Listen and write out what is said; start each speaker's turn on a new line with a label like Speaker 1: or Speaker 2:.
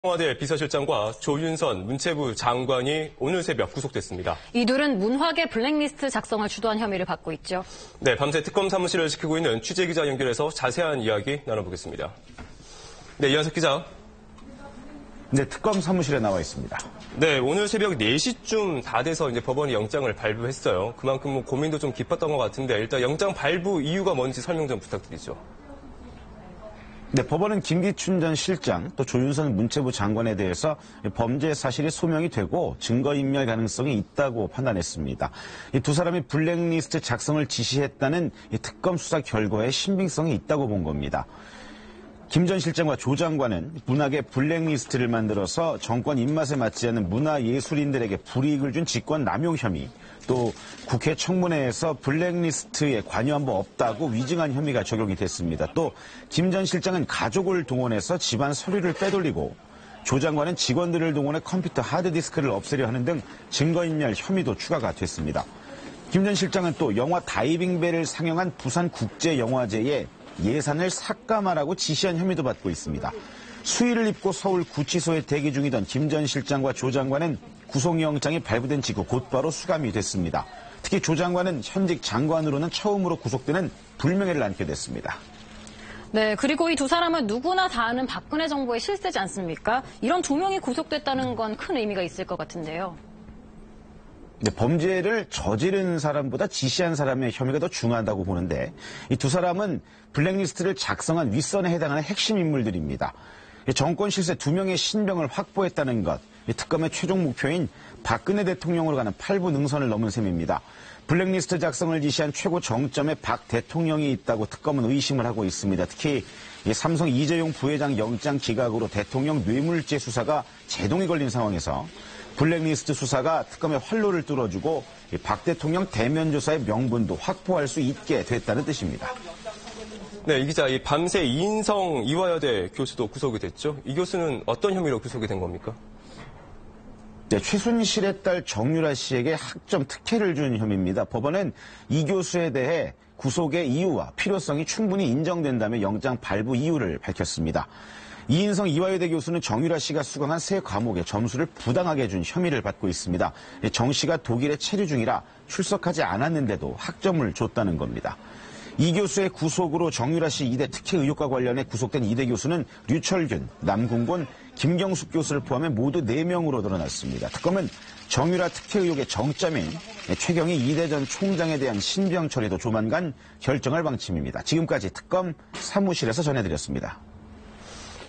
Speaker 1: 청와대 비서실장과 조윤선 문체부 장관이 오늘 새벽 구속됐습니다.
Speaker 2: 이 둘은 문화계 블랙리스트 작성을 주도한 혐의를 받고 있죠.
Speaker 1: 네, 밤새 특검 사무실을 지키고 있는 취재기자 연결해서 자세한 이야기 나눠보겠습니다. 네, 이현석 기자.
Speaker 3: 네, 특검 사무실에 나와 있습니다.
Speaker 1: 네, 오늘 새벽 4시쯤 다 돼서 이제 법원이 영장을 발부했어요. 그만큼 고민도 좀 깊었던 것 같은데 일단 영장 발부 이유가 뭔지 설명 좀 부탁드리죠.
Speaker 3: 네, 법원은 김기춘 전 실장 또 조윤선 문체부 장관에 대해서 범죄 사실이 소명이 되고 증거인멸 가능성이 있다고 판단했습니다. 이 두 사람이 블랙리스트 작성을 지시했다는 이 특검 수사 결과에 신빙성이 있다고 본 겁니다. 김 전 실장과 조 장관은 문학의 블랙리스트를 만들어서 정권 입맛에 맞지 않는 문화예술인들에게 불이익을 준 직권 남용 혐의, 또 국회 청문회에서 블랙리스트에 관여한 바 없다고 위증한 혐의가 적용이 됐습니다. 또 김 전 실장은 가족을 동원해서 집안 서류를 빼돌리고 조 장관은 직원들을 동원해 컴퓨터 하드디스크를 없애려 하는 등 증거인멸 혐의도 추가가 됐습니다. 김 전 실장은 또 영화 다이빙벨을 상영한 부산국제영화제에 예산을 삭감하라고 지시한 혐의도 받고 있습니다. 수의를 입고 서울 구치소에 대기 중이던 김 전 실장과 조 장관은 구속영장이 발부된 직후 곧바로 수감이 됐습니다. 특히 조 장관은 현직 장관으로는 처음으로 구속되는 불명예를 안게 됐습니다.
Speaker 2: 네, 그리고 이 두 사람은 누구나 다 아는 박근혜 정부의 실세지 않습니까? 이런 두 명이 구속됐다는 건 큰 의미가 있을 것 같은데요.
Speaker 3: 네, 범죄를 저지른 사람보다 지시한 사람의 혐의가 더 중요하다고 보는데 이 두 사람은 블랙리스트를 작성한 윗선에 해당하는 핵심 인물들입니다. 정권 실세 2명의 신병을 확보했다는 것, 특검의 최종 목표인 박근혜 대통령으로 가는 8부 능선을 넘은 셈입니다. 블랙리스트 작성을 지시한 최고 정점에 박 대통령이 있다고 특검은 의심을 하고 있습니다. 특히 삼성 이재용 부회장 영장 기각으로 대통령 뇌물죄 수사가 제동이 걸린 상황에서 블랙리스트 수사가 특검의 활로를 뚫어주고 박 대통령 대면 조사의 명분도 확보할 수 있게 됐다는 뜻입니다.
Speaker 1: 네, 이 기자, 밤새 이인성 이화여대 교수도 구속이 됐죠. 이 교수는 어떤 혐의로 구속이 된 겁니까?
Speaker 3: 네, 최순실의 딸 정유라 씨에게 학점 특혜를 준 혐의입니다. 법원은 이 교수에 대해 구속의 이유와 필요성이 충분히 인정된다며 영장 발부 이유를 밝혔습니다. 이인성 이화여대 교수는 정유라 씨가 수강한 세 과목에 점수를 부당하게 준 혐의를 받고 있습니다. 정 씨가 독일에 체류 중이라 출석하지 않았는데도 학점을 줬다는 겁니다. 이 교수의 구속으로 정유라 씨 이대 특혜 의혹과 관련해 구속된 이대 교수는 류철균, 남궁곤, 김경숙 교수를 포함해 모두 4명으로 늘어났습니다. 특검은 정유라 특혜 의혹의 정점인 최경희 이대 전 총장에 대한 신병 처리도 조만간 결정할 방침입니다. 지금까지 특검 사무실에서 전해드렸습니다.